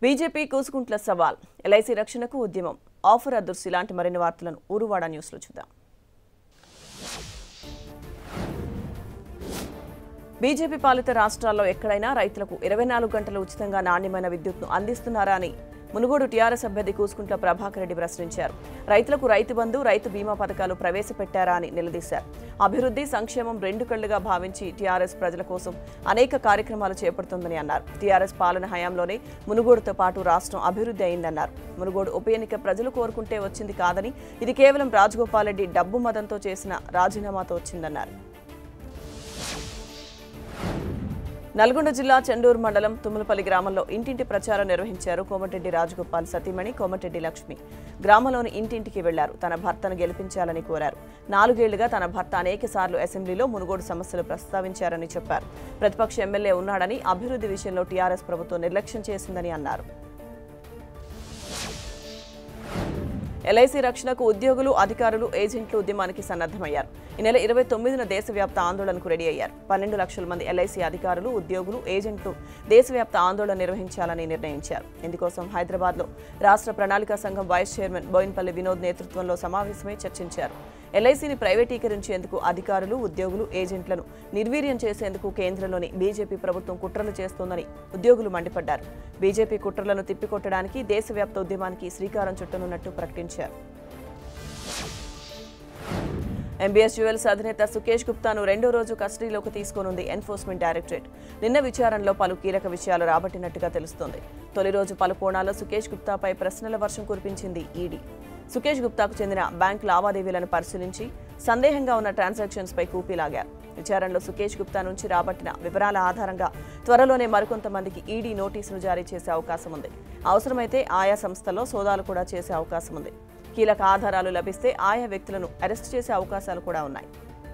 BJP Kusukuntla సవాల్, LIC రక్షణకు ఉద్యమం, ఆఫర్ అదుర్స్ ఇలాంటి మరిన్ని వార్తలను ఊరువాడ న్యూస్లో చూద్దాం. బీజేపీ పాలిత రాష్ట్రాల్లో ఎక్కడైనా రైతులకు 24 గంటలు ఉచితంగా నాణ్యమైన విద్యుత్ను అందిస్తున్నారా అని మునుగోడు టీఆర్ఎస్ అభ్యర్థి కూసుకుంట్ల ప్రభాకర్ రెడ్డి ప్రశ్నించారు. రైతులకు రైతు బంధు, రైతు బీమా పథకాలు ప్రవేశపెట్టారా అని నిలదీశారు. అభివృద్ధి, సంక్షేమం రెండు కళ్లుగా భావించి టీఆర్ఎస్ ప్రజల కోసం అనేక కార్యక్రమాలు చేపడుతుందని అన్నారు. టీఆర్ఎస్ పాలన హయాంలోనే మునుగోడుతో పాటు రాష్ట్రం అభివృద్ధి అయిందన్నారు. మునుగోడు ఉప ఎన్నిక ప్రజలు కోరుకుంటే వచ్చింది కాదని, ఇది కేవలం రాజగోపాల్ రెడ్డి డబ్బు మదంతో చేసిన రాజీనామాతో వచ్చిందన్నారు. నల్గొండ జిల్లా చెండూరు మండలం తుమ్మలపల్లి గ్రామంలో ఇంటింటి ప్రచారం నిర్వహించారు కోమటిరెడ్డి రాజగోపాల్ సతీమణి కోమటిరెడ్డి లక్ష్మి. గ్రామంలోని ఇంటింటికి వెళ్లారు. తన భర్తను గెలిపించాలని కోరారు. 4 ఏళ్లుగా తన భర్త అనేక సార్లు అసెంబ్లీలో మునుగోడు సమస్యలు ప్రస్తావించారని చెప్పారు. ప్రతిపక్ష ఎమ్మెల్యే ఉన్నాడని, అభివృద్ధి విషయంలో టీఆర్ఎస్ ప్రభుత్వం నిర్లక్ష్యం చేసిందని అన్నారు. ఎల్ఐసి రక్షణకు ఉద్యోగులు, అధికారులు, ఏజెంట్లు ఉద్యమానికి సన్నద్దమయ్యారు. ఈ నెల 29న దేశవ్యాప్త ఆందోళనకు రెడీ అయ్యారు. 12 లక్షల మంది ఎల్ఐసి అధికారులు, ఉద్యోగులు, ఏజెంట్లు దేశవ్యాప్త ఆందోళన నిర్వహించాలని నిర్ణయించారు. ఇందుకోసం హైదరాబాద్లో రాష్ట్ర ప్రణాళికా సంఘం వైస్ చైర్మన్ బోయిన్పల్లి వినోద్ నేతృత్వంలో సమావేశమై చర్చించారు. ఎల్ఐసిని ప్రైవేటీకరించేందుకు, అధికారులు, ఉద్యోగులు, ఏజెంట్లను నిర్వీర్యం చేసేందుకు కేంద్రంలోని బీజేపీ ప్రభుత్వం కుట్రలు చేస్తోందని ఉద్యోగులు మండిపడ్డారు. బీజేపీ కుట్రలను తిప్పికొట్టడానికి దేశవ్యాప్త ఉద్యమానికి శ్రీకారం చుట్టనున్నట్టు ప్రకటించారు. ఎంబీఎస్ జ్యువెల్స్ అధినేత సుకేష్ గుప్తాను 2వ రోజు కస్టడీలోకి తీసుకోనుంది ఎన్ఫోర్స్మెంట్ డైరెక్టరేట్. నిన్న విచారణలో పలు కీలక విషయాలు రాబట్టినట్టుగా తెలుస్తోంది. తొలి రోజు పలు కోణాల్లో సుకేష్ గుప్తాపై ప్రశ్నల వర్షం కురిపించింది ఈడీ. సుకేష్ గుప్తాకు చెందిన బ్యాంక్ లావాదేవీలను పరిశీలించి సందేహంగా ఉన్న ట్రాన్సాక్షన్స్ పై కూపీలాగారు. విచారణలో సుకేష్ గుప్తా నుంచి రాబట్టిన వివరాల ఆధారంగా త్వరలోనే మరికొంతమందికి ఈడీ నోటీసులు జారీ చేసే అవకాశం ఉంది. అవసరమైతే ఆయా సంస్థల్లో సోదాలు కూడా చేసే అవకాశం ఉంది. కీలక ఆధారాలు లభిస్తే ఆయా వ్యక్తులను అరెస్టు చేసే అవకాశాలు కూడా ఉన్నాయి.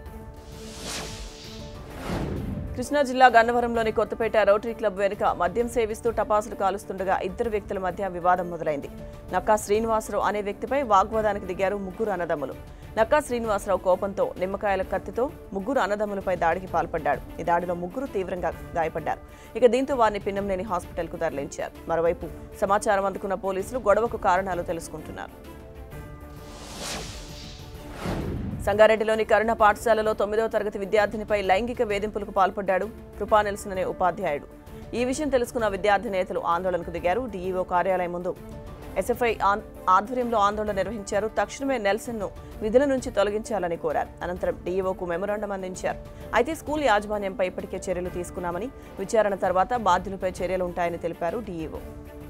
కృష్ణా జిల్లా గన్నవరంలోని కొత్తపేట రోటరీ క్లబ్ వెనుక మద్యం సేవిస్తూ టపాసులు కాలుస్తుండగా 2 వ్యక్తుల మధ్య వివాదం మొదలైంది. నక్కా శ్రీనివాసరావు అనే వ్యక్తిపై వాగ్వాదానికి దిగారు ముగ్గురు అన్నదమ్ములు. నక్కా శ్రీనివాసరావు కోపంతో నిమ్మకాయల కత్తితో ముగ్గురు అన్నదమ్ములపై దాడికి పాల్పడ్డాడు. ఈ దాడిలో ముగ్గురు తీవ్రంగా గాయపడ్డారు. దీంతో వారిని పిన్నంనేని హాస్పిటల్కు తరలించారు. మరోవైపు సమాచారం అందుకున్న పోలీసులు గొడవకు కారణాలు తెలుసుకుంటున్నారు. సంగారెడ్డిలోని కరుణ పాఠశాలలో 9వ తరగతి విద్యార్థినిపై లైంగిక వేధింపులకు పాల్పడ్డాడు కృపా నెల్సన్ అనే ఉపాధ్యాయుడు. ఈ విషయం తెలుసుకున్న విద్యార్థి నేతలు ఆందోళనకు దిగారు. డీఈఓ కార్యాలయం ముందు ఎస్ఎఫ్ఐ ఆధ్వర్యంలో ఆందోళన నిర్వహించారు. తక్షణమే నెల్సన్ను విధుల నుంచి తొలగించాలని కోరారు. అనంతరం డీఈఓకు మెమొరాండం అందించారు. అయితే స్కూల్ యాజమాన్యంపై ఇప్పటికే చర్యలు తీసుకున్నామని, విచారణ తర్వాత బాధ్యులపై చర్యలు ఉంటాయని తెలిపారు డీఈఓ.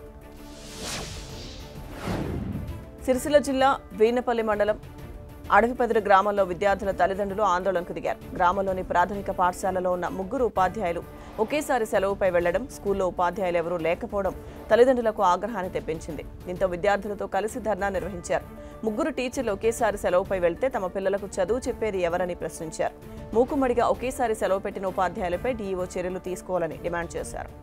సిరిసిల్ల జిల్లా వీనపల్లి మండలం అడవిపదిర గ్రామంలో విద్యార్థుల తల్లిదండ్రులు ఆందోళనకు దిగారు. గ్రామంలోని ప్రాథమిక పాఠశాలలో ఉన్న ముగ్గురు ఉపాధ్యాయులు ఒకేసారి సెలవుపై వెళ్లడం, స్కూల్లో ఉపాధ్యాయులు ఎవరూ లేకపోవడం తల్లిదండ్రులకు ఆగ్రహాన్ని తెప్పించింది. దీంతో విద్యార్థులతో కలిసి ధర్నా నిర్వహించారు. ముగ్గురు టీచర్లు ఒకేసారి సెలవుపై వెళ్తే తమ పిల్లలకు చదువు చెప్పేది ఎవరని ప్రశ్నించారు. మూకుమ్మడిగా ఒకేసారి సెలవు పెట్టిన ఉపాధ్యాయులపై డీఈఓ చర్యలు తీసుకోవాలని డిమాండ్ చేశారు.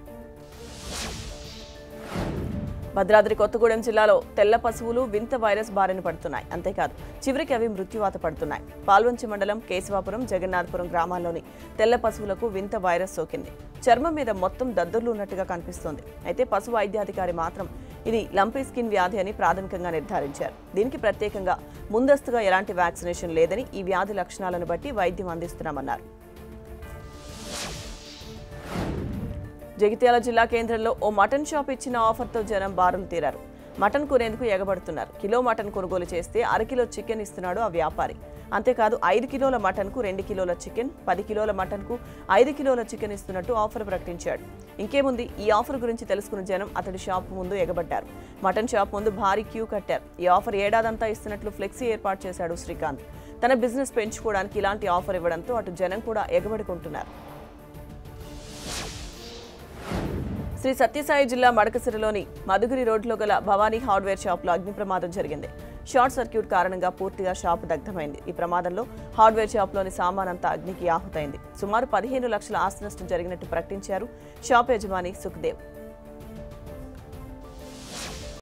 భద్రాద్రి కొత్తగూడెం జిల్లాలో తెల్ల పశువులు వింత వైరస్ బారిన పడుతున్నాయి. అంతేకాదు చివరికి అవి మృత్యువాత పడుతున్నాయి. పాల్వంచి మండలం కేశవాపురం, జగన్నాథపురం గ్రామాల్లోని తెల్ల పశువులకు వింత వైరస్ సోకింది. చర్మం మీద మొత్తం దద్దుర్లు ఉన్నట్టుగా కనిపిస్తోంది. అయితే పశు వైద్యాధికారి మాత్రం ఇది లంపీ స్కిన్ వ్యాధి అని ప్రాథమికంగా నిర్ధారించారు. దీనికి ప్రత్యేకంగా ముందస్తుగా ఎలాంటి వ్యాక్సినేషన్ లేదని, ఈ వ్యాధి లక్షణాలను బట్టి వైద్యం అందిస్తున్నామన్నారు. జగిత్యాల జిల్లా కేంద్రంలో ఓ మటన్ షాప్ ఇచ్చిన ఆఫర్తో జనం బారులు తీరారు. మటన్ కొనేందుకు ఎగబడుతున్నారు. కిలో మటన్ కొనుగోలు చేస్తే అరకిలో చికెన్ ఇస్తున్నాడు ఆ వ్యాపారి. అంతేకాదు 5 కిలోల మటన్కు 2 కిలోల చికెన్, 10 కిలోల మటన్కు 5 కిలోల చికెన్ ఇస్తున్నట్టు ఆఫర్ ప్రకటించాడు. ఇంకేముంది, ఈ ఆఫర్ గురించి తెలుసుకున్న జనం అతడి షాప్ ముందు ఎగబడ్డారు. మటన్ షాప్ ముందు భారీ క్యూ కట్టారు. ఈ ఆఫర్ ఏడాదంతా ఇస్తున్నట్లు ఫ్లెక్సీ ఏర్పాటు చేశాడు శ్రీకాంత్. తన బిజినెస్ పెంచుకోవడానికి ఇలాంటి ఆఫర్ ఇవ్వడంతో అటు జనం కూడా ఎగబడుకుంటున్నారు. శ్రీ సత్యసాయి జిల్లా మడకసిరలోని మధుగిరి రోడ్లో గల భవానీ హార్డ్వేర్ షాప్లో అగ్ని ప్రమాదం జరిగింది. షార్ట్ సర్క్యూట్ కారణంగా పూర్తిగా షాప్ దగ్ధమైంది. ఈ ప్రమాదంలో హార్డ్వేర్ షాప్లోని సామానంతా అగ్నికి ఆహుతైంది. సుమారు 15 లక్షల ఆస్తి నష్టం జరిగినట్టు ప్రకటించారు షాప్ యజమాని సుఖ్దేవ్.